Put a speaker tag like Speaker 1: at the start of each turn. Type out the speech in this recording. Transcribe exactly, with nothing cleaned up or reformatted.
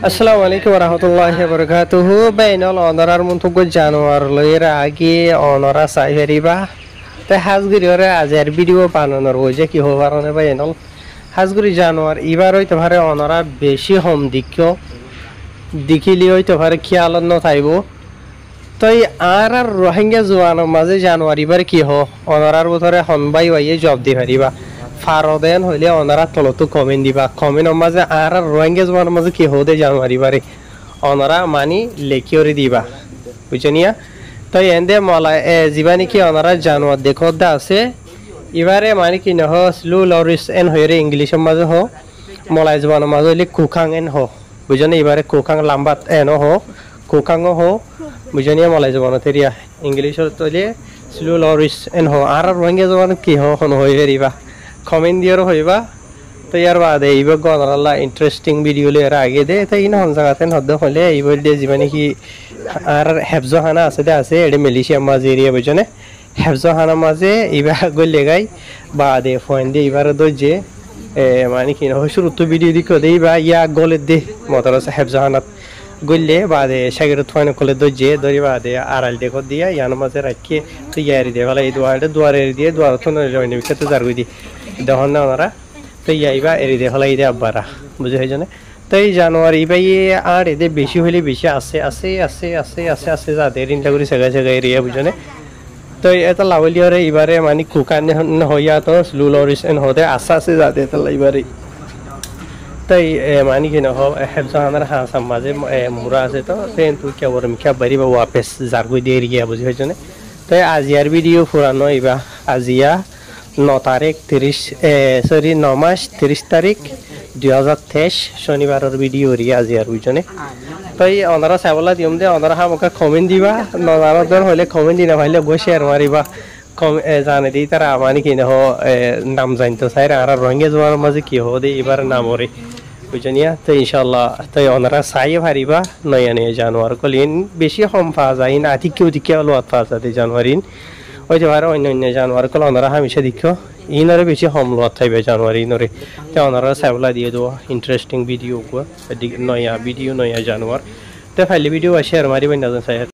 Speaker 1: Assalamu alaikum warahmatullahi wabarakatuh. Bainal onorar muntugo januar loira agi onora saiheriba. Te hasguri ore azer video banonor hoje ki hobarone bainal. Hasguri januar ibar hoyte পারে onora beshi hom dikyo dikili hoyte পারে khialon no thaibo. Toi আর আর রোহিঙ্গা জওয়ানোর মাঝে জানুয়ারি বার কি হো অনারার ভিতরে হনবাই way job দি পারিবা ফারদেন হইলে অনারা তলতো comment দিবা কমেন্টের মাঝে আর আর রোহিঙ্গা জওয়ানোর মাঝে কি হদে জানুয়ারি বারে অনারা মানি লেখিওরে দিবা বুঝনিয়া তাই এন্ডে মলা জীবানি কি অনারা জানুয়ার দেখো দা আছে এবারে মানি কি নহ স্লো লরিস এন হইরে ইংলিশের মাঝে হো মলাই জওয়ানোর মাঝে হইলে কুখাং এন হো বুঝনি এবারে কুখাং লাম্বাত এন হো কুখাং হো বুঝনিয়া মলাই জবানো তেরিয়া ইংলিশৰ তলে স্লো লরিস এন হো আর রোহিঙ্গা জবানো কি হো হন হই হেরিবা কমেন্ট দিয়র হইবা তো ইয়ার বাদে এইবা গনরালা ইন্টারেস্টিং ভিডিও লে এর আগে দে তাই ইন হন জায়গাতে হদ হলে এইবল দে জীবনে কি আর হেফজো হানা আছে দে আছে এডে মালয়েশিয়া মাঝে এরিয়া বুঝনে হেফজো হানা মাঝে ইবা গলে গাই বাদে ফোন দে ইবার দজে এ মানে কি ন শুরু তো ভিডিও দিকো দেইবা ইয়া গলে দে মতরস হেফজো হানা গলে বাদে সাগরত ফাইন কলে দজে দরি বাদে আড়াল দেখো দিয়া ইয়ান মাঝে রাখি তো ইয়ারি দে বলা এই দুয়ারে দুয়ারে দিয়ে দুয়ার তো জয়নি বিকতে জারগুই দি দহন না ওরা তো ইয়াইবা এরি দে হলাই দে আব্বারা বুঝে হইজনে তো এই জানুয়ারি বাই আর এদে বেশি হইলে বেশি আছে আছে আছে আছে আছে আছে যাতে রিনটা করে জায়গা জায়গা এরিয়া বুঝনে তো এটা লাভলিয়রে এবারে মানে কুকান হইয়া তো স্লো লরিস এন হতে আশা আছে যাতে এটা এবারে তাই মানে কি না হেফজো হানার হা সমাজে মুরা আছে তো ট্রেন তুই কে বরম কে বাড়ি বা ওয়াপস জারগুই দিয়ে গিয়া বুঝি হইছনে তাই আজিয়ার ভিডিও পুরানো ইবা আজিয়া ন তারিখ তিরিশ সরি ন মাস তিরিশ তারিখ দুই হাজার তেইশ শনিবারের ভিডিও রি আজিয়ার বুঝছনে তাই অনারা চাবলা দিম দে অনারা হামকা কমেন্ট দিবা নজারদর হইলে কমেন্ট দিনা ভাইলে গো শেয়ার মারিবা কম জানে দি তারা মানে কি না নাম জানতো চাই আর রোহিঙ্গা জওয়ার মাঝে কি হো দে এবার নামরে বুঝনিয়া তো ইনশাআল্লাহ তাই ওনারা চাই পারিবা নয়া নয়া জানুয়ার কলিন বেশি কম পাওয়া যায় না আতি কেউ দিকে লোয়াত পাওয়া যায় জানুয়ারিন হইতে পারে অন্য অন্য জানুয়ার কল ওনারা হামেশা দেখো ইনরে বেশি কম লোয়াত থাকবে জানুয়ারি ইনরে তো ওনারা চাইবলা দিয়ে দেওয়া ইন্টারেস্টিং ভিডিও নয়া ভিডিও নয়া জানুয়ার তো ফাইলে ভিডিও শেয়ার মারিবেন না চাই